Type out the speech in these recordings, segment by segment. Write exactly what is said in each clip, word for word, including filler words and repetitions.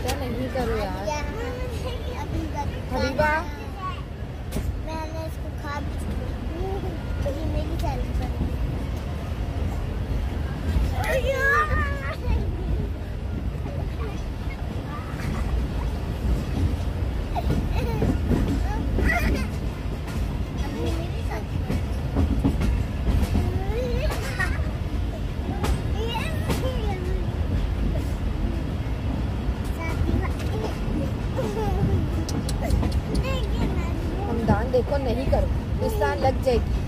बेटा नहीं करो यार हबीबा। मैंने इसको खा भी तो ये मेरी सैलरी पर हमदान देखो नहीं करो, निशान लग जाएगी।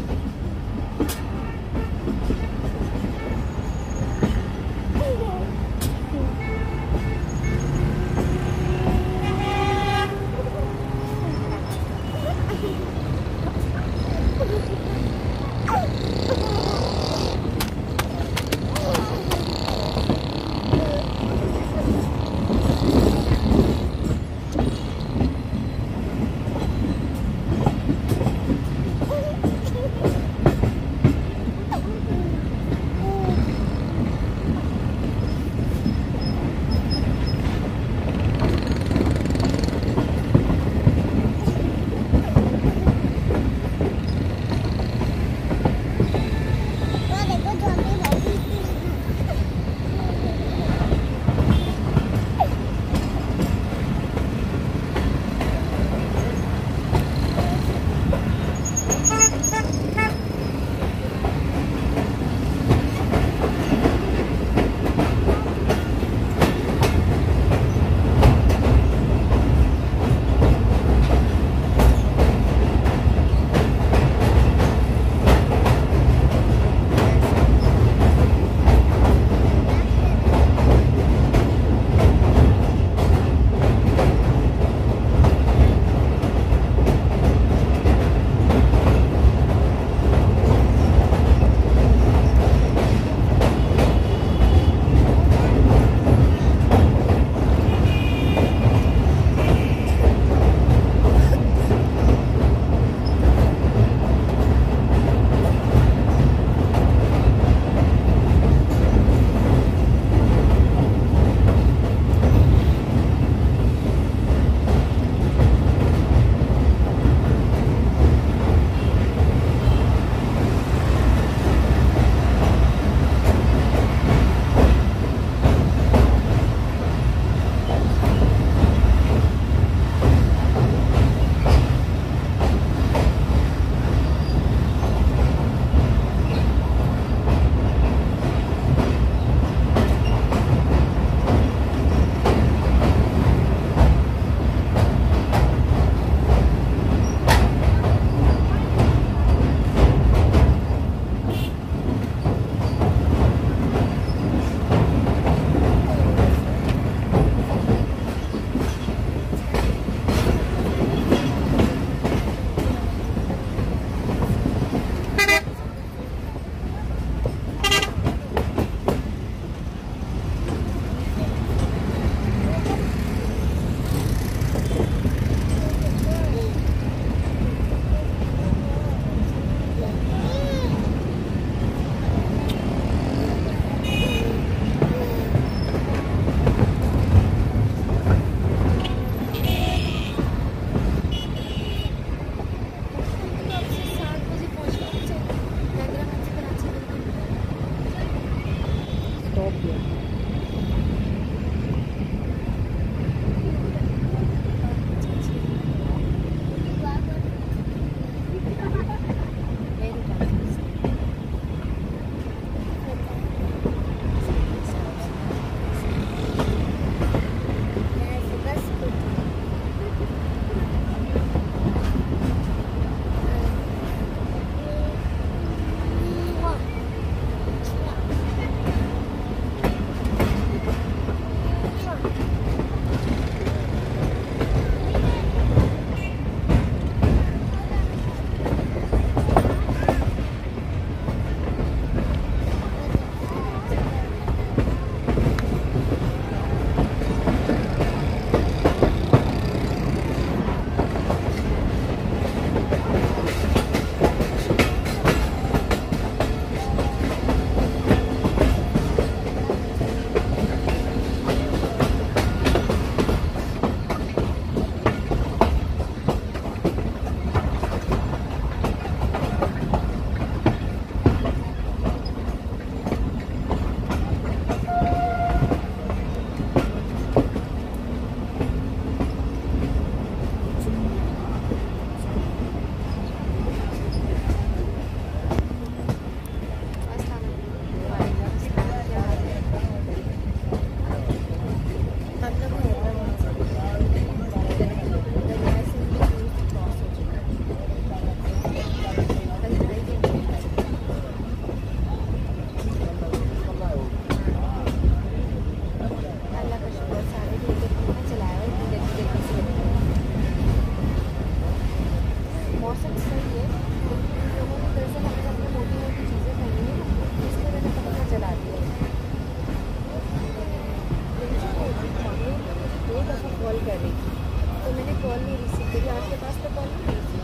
कर रही थी, तो मैंने कॉल नहीं रिसीव करी। आपके पास तो कॉल नहीं रिसीव।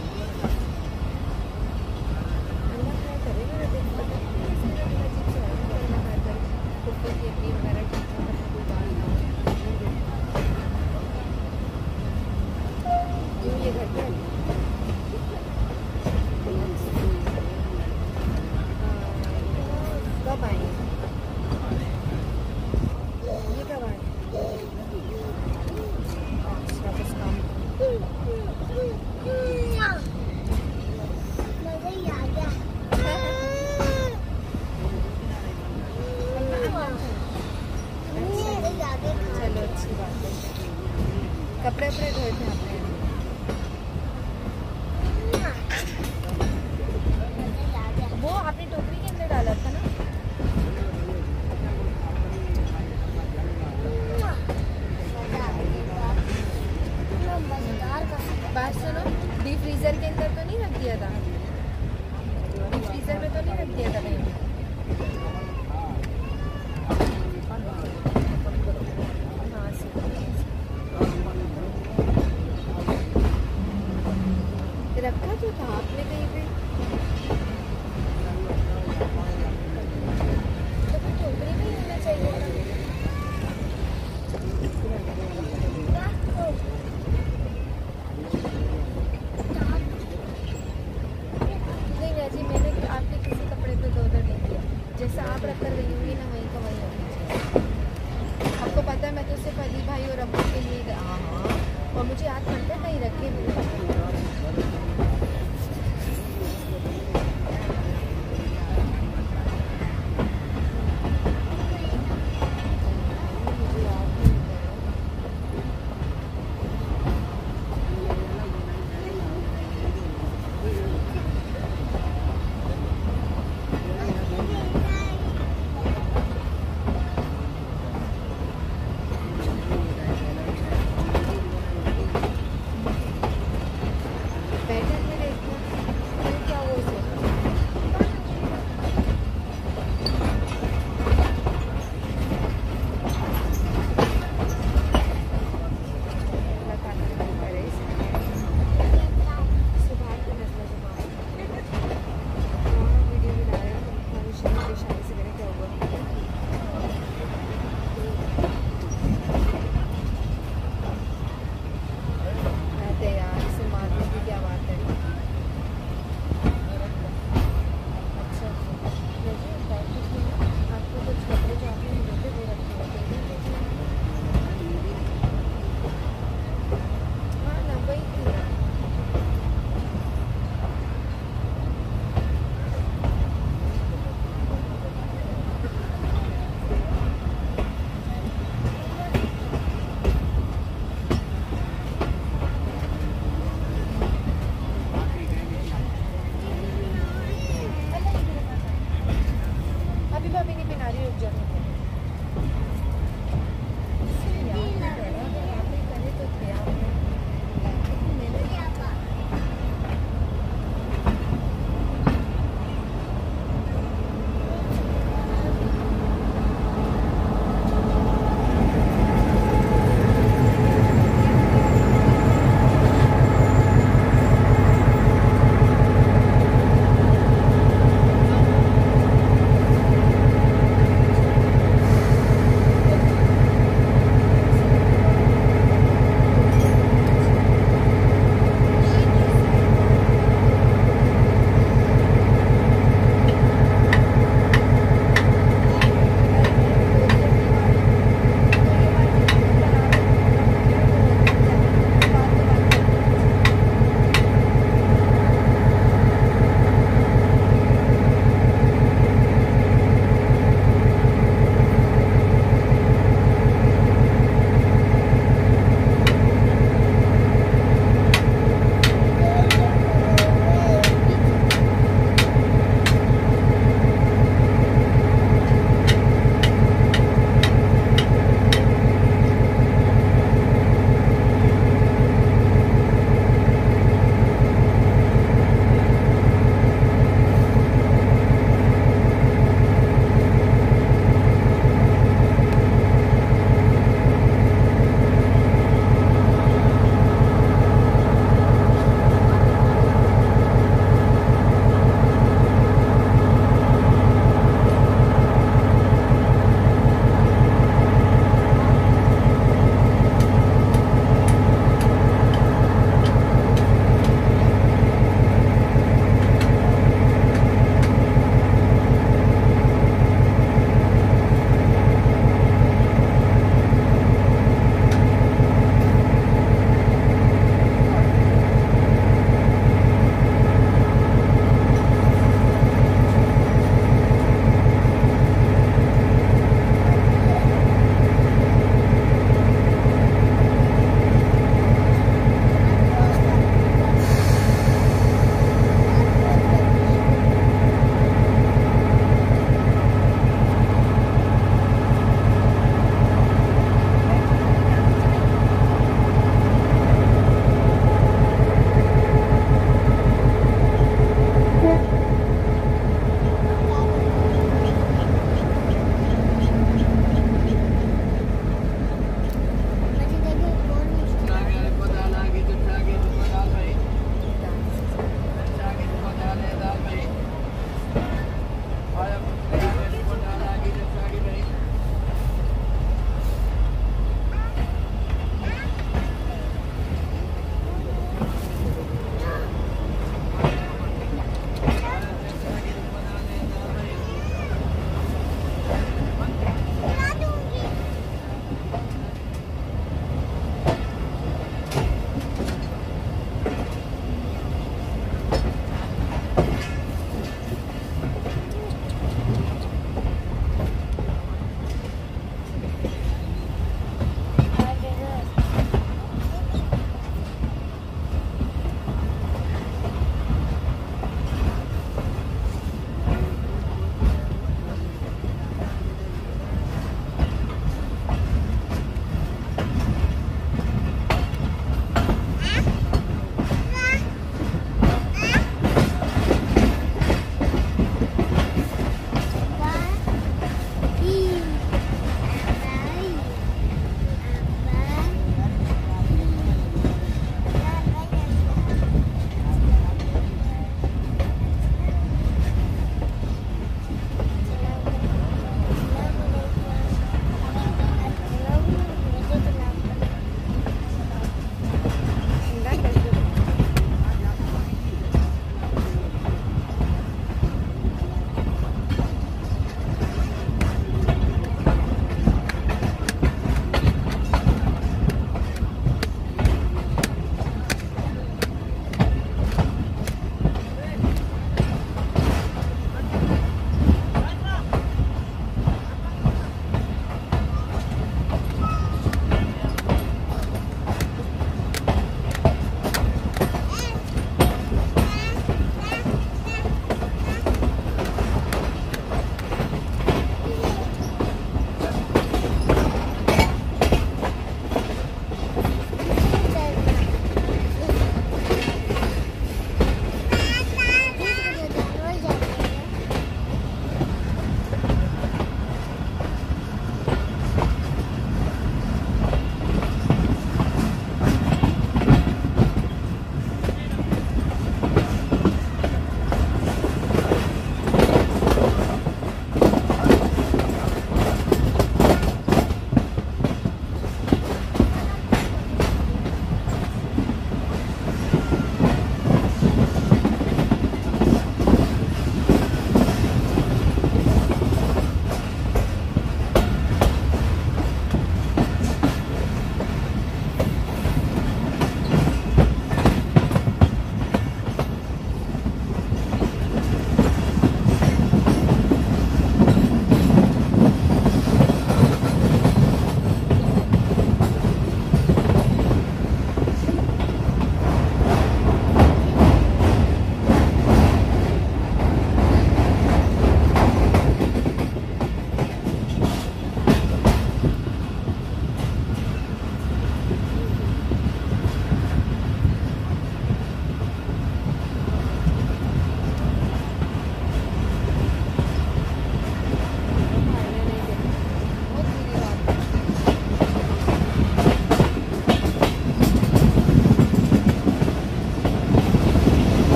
अल्लाह क्या करे, मेरा दिन पता नहीं कैसे मेरा दिल अजीब से हो रहा है। अल्लाह क्या करे, कुत्तों की अपनी वगैरह ठीक हो, करना कोई बात ना हो। क्यों ये घर पे कब आए? ये कब आए? अच्छा, बस काम मज़ा ही आ गया। मज़ा ही आ गया। चलो अच्छी बात है। कपड़े वपड़े धोए थे आपने? मज़ा ही आ गया। वो आपने टोकरी के अंदर डाला था ना? बात सुनो, डीप फ्रीजर के अंदर तो नहीं रख दिया था? डीप फ्रीजर में तो नहीं रख दिया था कहीं? हाँ, रखा तो था आपने कहीं पे, तो फिर टोकरी में ही होना चाहिए था। नहीं जी, मैंने आपके किसी कपड़े पे दो नहीं किया। जैसा आप रख कर रही होंगी ना, वहीं का वहीं होना चाहिए। आपको पता है मैं तो सिर्फ अली भाई और अब्बू के लिए गया। हाँ हाँ, और मुझे याद करते कहीं रखे नहीं।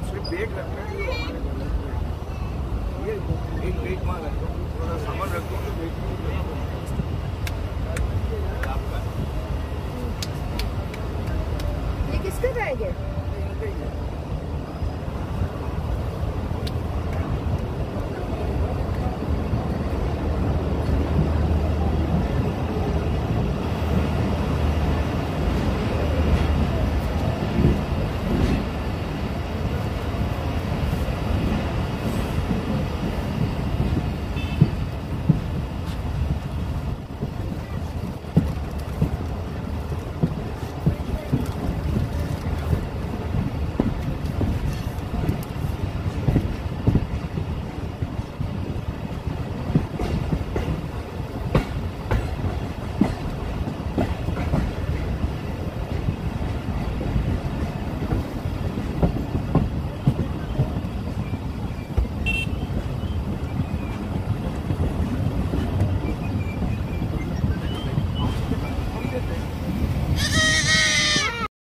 सिर्फ बैग रखना है, ये एक बैग माल रख दो, थोड़ा सामान रख दो तो बैग में आपका ये किसका बैग है? है।